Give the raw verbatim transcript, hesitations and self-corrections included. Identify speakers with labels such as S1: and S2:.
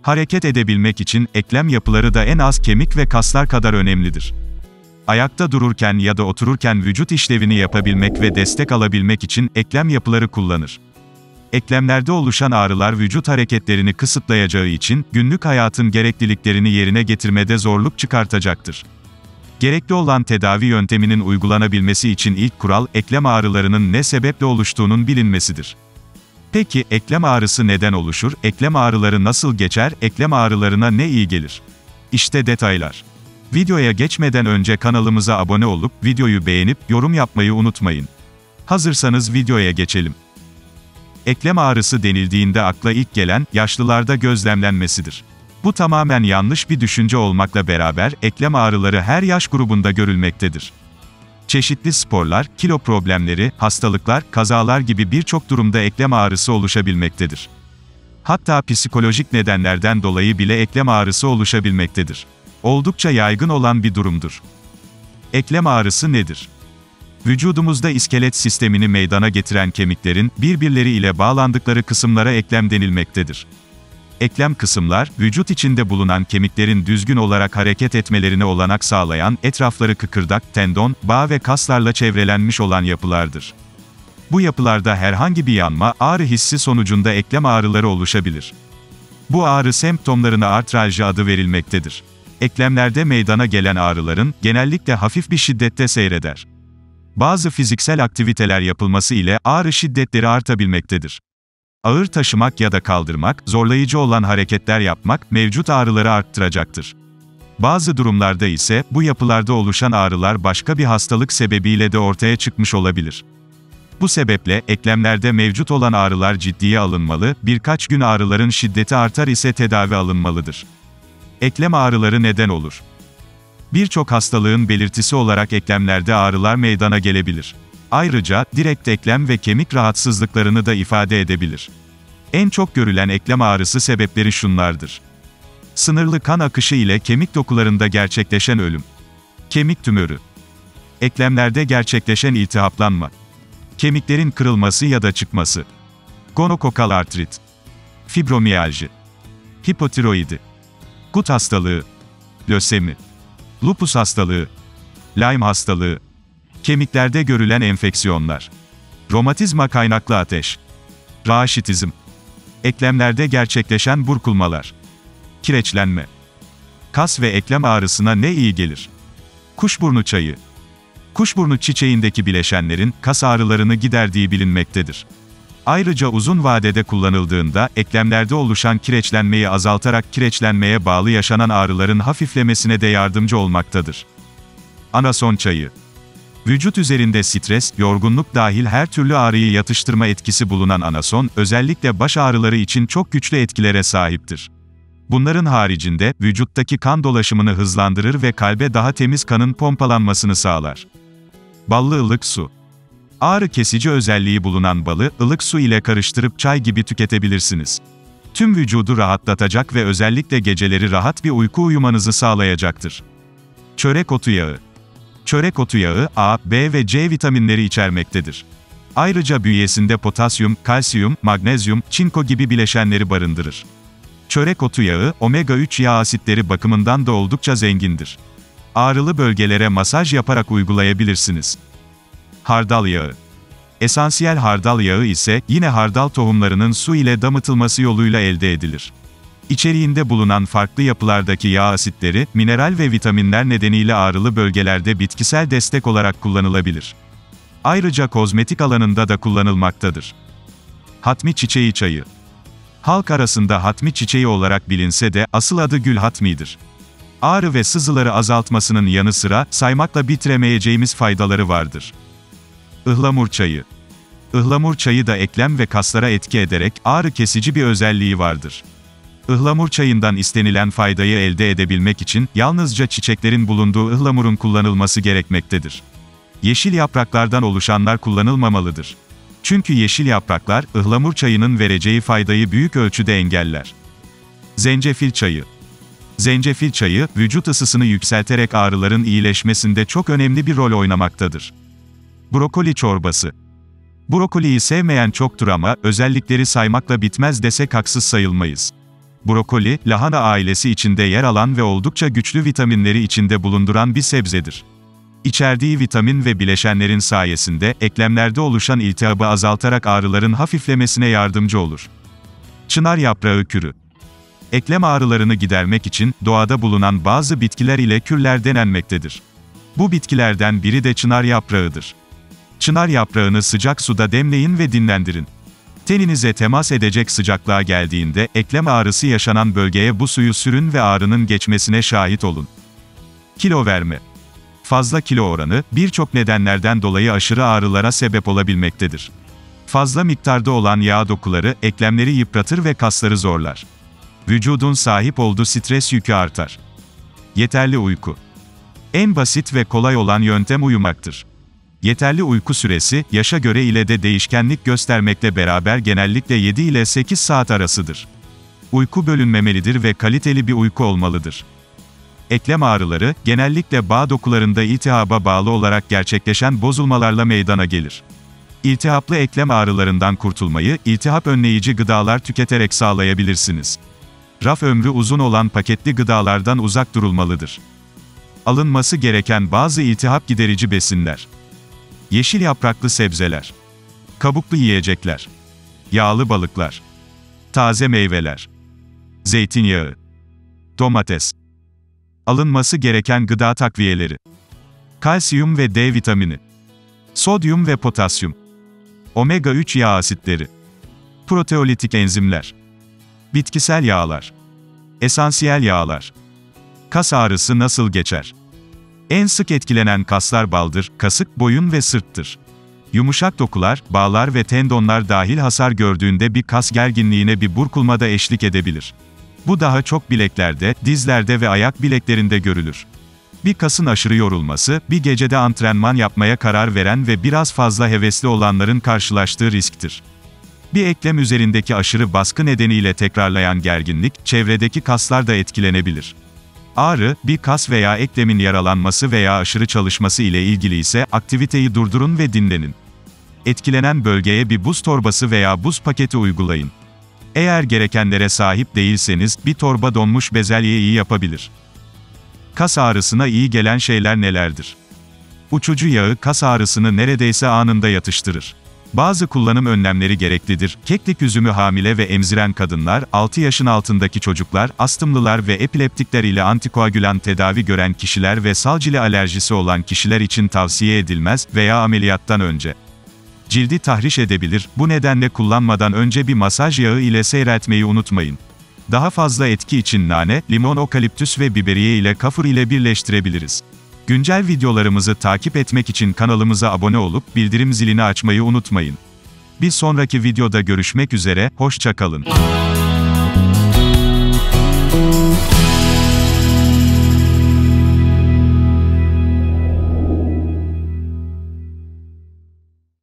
S1: Hareket edebilmek için, eklem yapıları da en az kemik ve kaslar kadar önemlidir. Ayakta dururken ya da otururken vücut işlevini yapabilmek ve destek alabilmek için, eklem yapıları kullanır. Eklemlerde oluşan ağrılar vücut hareketlerini kısıtlayacağı için, günlük hayatın gerekliliklerini yerine getirmede zorluk çıkartacaktır. Gerekli olan tedavi yönteminin uygulanabilmesi için ilk kural, eklem ağrılarının ne sebeple oluştuğunun bilinmesidir. Peki, eklem ağrısı neden oluşur, eklem ağrıları nasıl geçer, eklem ağrılarına ne iyi gelir? İşte detaylar. Videoya geçmeden önce kanalımıza abone olup, videoyu beğenip, yorum yapmayı unutmayın. Hazırsanız videoya geçelim. Eklem ağrısı denildiğinde akla ilk gelen, yaşlılarda gözlemlenmesidir. Bu tamamen yanlış bir düşünce olmakla beraber, eklem ağrıları her yaş grubunda görülmektedir. Çeşitli sporlar, kilo problemleri, hastalıklar, kazalar gibi birçok durumda eklem ağrısı oluşabilmektedir. Hatta psikolojik nedenlerden dolayı bile eklem ağrısı oluşabilmektedir. Oldukça yaygın olan bir durumdur. Eklem ağrısı nedir? Vücudumuzda iskelet sistemini meydana getiren kemiklerin, birbirleri ile bağlandıkları kısımlara eklem denilmektedir. Eklem kısımlar, vücut içinde bulunan kemiklerin düzgün olarak hareket etmelerine olanak sağlayan, etrafları kıkırdak, tendon, bağ ve kaslarla çevrelenmiş olan yapılardır. Bu yapılarda herhangi bir yanma, ağrı hissi sonucunda eklem ağrıları oluşabilir. Bu ağrı semptomlarına artralji adı verilmektedir. Eklemlerde meydana gelen ağrıların, genellikle hafif bir şiddette seyreder. Bazı fiziksel aktiviteler yapılması ile ağrı şiddetleri artabilmektedir. Ağır taşımak ya da kaldırmak, zorlayıcı olan hareketler yapmak, mevcut ağrıları arttıracaktır. Bazı durumlarda ise, bu yapılarda oluşan ağrılar başka bir hastalık sebebiyle de ortaya çıkmış olabilir. Bu sebeple, eklemlerde mevcut olan ağrılar ciddiye alınmalı, birkaç gün ağrıların şiddeti artar ise tedavi alınmalıdır. Eklem ağrıları neden olur? Birçok hastalığın belirtisi olarak eklemlerde ağrılar meydana gelebilir. Ayrıca, direkt eklem ve kemik rahatsızlıklarını da ifade edebilir. En çok görülen eklem ağrısı sebepleri şunlardır. Sınırlı kan akışı ile kemik dokularında gerçekleşen ölüm. Kemik tümörü. Eklemlerde gerçekleşen iltihaplanma. Kemiklerin kırılması ya da çıkması. Gonokokal artrit. Fibromiyalji. Hipotiroidi. Gut hastalığı. Lösemi. Lupus hastalığı. Lyme hastalığı. Kemiklerde görülen enfeksiyonlar. Romatizma kaynaklı ateş. Raşitizm. Eklemlerde gerçekleşen burkulmalar. Kireçlenme. Kas ve eklem ağrısına ne iyi gelir? Kuşburnu çayı. Kuşburnu çiçeğindeki bileşenlerin, kas ağrılarını giderdiği bilinmektedir. Ayrıca uzun vadede kullanıldığında, eklemlerde oluşan kireçlenmeyi azaltarak kireçlenmeye bağlı yaşanan ağrıların hafiflemesine de yardımcı olmaktadır. Anason çayı. Vücut üzerinde stres, yorgunluk dahil her türlü ağrıyı yatıştırma etkisi bulunan anason, özellikle baş ağrıları için çok güçlü etkilere sahiptir. Bunların haricinde, vücuttaki kan dolaşımını hızlandırır ve kalbe daha temiz kanın pompalanmasını sağlar. Ballı ılık su. Ağrı kesici özelliği bulunan balı, ılık su ile karıştırıp çay gibi tüketebilirsiniz. Tüm vücudu rahatlatacak ve özellikle geceleri rahat bir uyku uyumanızı sağlayacaktır. Çörek otu yağı. Çörek otu yağı, A, B ve C vitaminleri içermektedir. Ayrıca bünyesinde potasyum, kalsiyum, magnezyum, çinko gibi bileşenleri barındırır. Çörek otu yağı, omega üç yağ asitleri bakımından da oldukça zengindir. Ağrılı bölgelere masaj yaparak uygulayabilirsiniz. Hardal yağı. Esansiyel hardal yağı ise, yine hardal tohumlarının su ile damıtılması yoluyla elde edilir. İçeriğinde bulunan farklı yapılardaki yağ asitleri, mineral ve vitaminler nedeniyle ağrılı bölgelerde bitkisel destek olarak kullanılabilir. Ayrıca kozmetik alanında da kullanılmaktadır. Hatmi çiçeği çayı. Halk arasında hatmi çiçeği olarak bilinse de, asıl adı gül hatmidir. Ağrı ve sızıları azaltmasının yanı sıra, saymakla bitiremeyeceğimiz faydaları vardır. Ihlamur çayı. Ihlamur çayı da eklem ve kaslara etki ederek, ağrı kesici bir özelliği vardır. Ihlamur çayından istenilen faydayı elde edebilmek için, yalnızca çiçeklerin bulunduğu ıhlamurun kullanılması gerekmektedir. Yeşil yapraklardan oluşanlar kullanılmamalıdır. Çünkü yeşil yapraklar, ıhlamur çayının vereceği faydayı büyük ölçüde engeller. Zencefil çayı. Zencefil çayı, vücut ısısını yükselterek ağrıların iyileşmesinde çok önemli bir rol oynamaktadır. Brokoli çorbası. Brokoliyi sevmeyen çoktur ama, özellikleri saymakla bitmez desek haksız sayılmayız. brokoli, lahana ailesi içinde yer alan ve oldukça güçlü vitaminleri içinde bulunduran bir sebzedir. İçerdiği vitamin ve bileşenlerin sayesinde, eklemlerde oluşan iltihabı azaltarak ağrıların hafiflemesine yardımcı olur. Çınar yaprağı kürü. Eklem ağrılarını gidermek için, doğada bulunan bazı bitkiler ile kürler denenmektedir. Bu bitkilerden biri de çınar yaprağıdır. Çınar yaprağını sıcak suda demleyin ve dinlendirin. Teninize temas edecek sıcaklığa geldiğinde, eklem ağrısı yaşanan bölgeye bu suyu sürün ve ağrının geçmesine şahit olun. Kilo verme. Fazla kilo oranı, birçok nedenlerden dolayı aşırı ağrılara sebep olabilmektedir. Fazla miktarda olan yağ dokuları, eklemleri yıpratır ve kasları zorlar. Vücudun sahip olduğu stres yükü artar. Yeterli uyku. En basit ve kolay olan yöntem uyumaktır. Yeterli uyku süresi, yaşa göre ile de değişkenlik göstermekle beraber genellikle yedi ile sekiz saat arasıdır. Uyku bölünmemelidir ve kaliteli bir uyku olmalıdır. Eklem ağrıları, genellikle bağ dokularında iltihaba bağlı olarak gerçekleşen bozulmalarla meydana gelir. İltihaplı eklem ağrılarından kurtulmayı, iltihap önleyici gıdalar tüketerek sağlayabilirsiniz. Raf ömrü uzun olan paketli gıdalardan uzak durulmalıdır. Alınması gereken bazı iltihap giderici besinler. Yeşil yapraklı sebzeler. Kabuklu yiyecekler. Yağlı balıklar. Taze meyveler. Zeytinyağı. Domates. Alınması gereken gıda takviyeleri. Kalsiyum ve D vitamini. Sodyum ve potasyum. Omega üç yağ asitleri. Proteolitik enzimler. Bitkisel yağlar. Esansiyel yağlar. Kas ağrısı nasıl geçer? En sık etkilenen kaslar baldır, kasık, boyun ve sırttır. Yumuşak dokular, bağlar ve tendonlar dahil hasar gördüğünde bir kas gerginliğine bir burkulmada eşlik edebilir. Bu daha çok bileklerde, dizlerde ve ayak bileklerinde görülür. Bir kasın aşırı yorulması, bir gecede antrenman yapmaya karar veren ve biraz fazla hevesli olanların karşılaştığı risktir. Bir eklem üzerindeki aşırı baskı nedeniyle tekrarlayan gerginlik, çevredeki kaslar da etkilenebilir. Ağrı, bir kas veya eklemin yaralanması veya aşırı çalışması ile ilgili ise, aktiviteyi durdurun ve dinlenin. Etkilenen bölgeye bir buz torbası veya buz paketi uygulayın. Eğer gerekenlere sahip değilseniz, bir torba donmuş bezelye iyi yapabilir. Kas ağrısına iyi gelen şeyler nelerdir? Uçucu yağı, kas ağrısını neredeyse anında yatıştırır. Bazı kullanım önlemleri gereklidir. Keklik üzümü hamile ve emziren kadınlar, altı yaşın altındaki çocuklar, astımlılar ve epileptikler ile antikoagülan tedavi gören kişiler ve salcili alerjisi olan kişiler için tavsiye edilmez veya ameliyattan önce. Cildi tahriş edebilir, bu nedenle kullanmadan önce bir masaj yağı ile seyreltmeyi unutmayın. Daha fazla etki için nane, limon, okaliptüs ve biberiye ile kafur ile birleştirebiliriz. Güncel videolarımızı takip etmek için kanalımıza abone olup bildirim zilini açmayı unutmayın. Bir sonraki videoda görüşmek üzere, hoşça kalın.